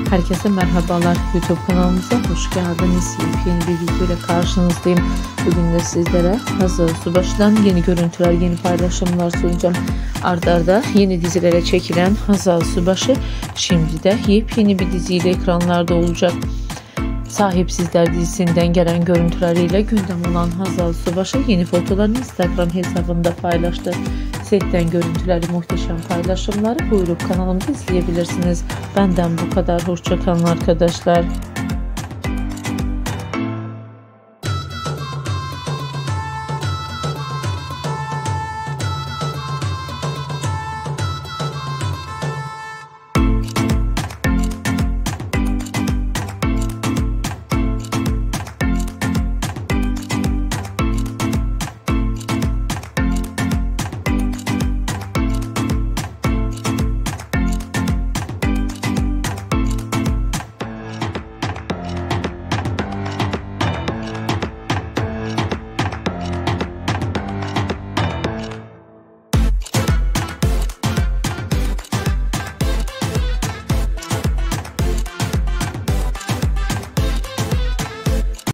Herkese merhabalar, YouTube kanalımıza hoş geldiniz. Yeni bir video ile karşınızdayım. Bugün de sizlere Hazal Subaşı'dan yeni görüntüler, yeni paylaşımlar sunacağım. Arda arda yeni dizilere çekilen Hazal Subaşı şimdi de yepyeni bir diziyle ekranlarda olacak. Sahipsizler dizisinden gelen görüntüleriyle gündem olan Hazal Subaşı yeni fotolarını Instagram hesabında paylaştı. Setten görüntüleri, muhteşem paylaşımları buyurup kanalımda izleyebilirsiniz. Benden bu kadar. Hoşça kalın arkadaşlar.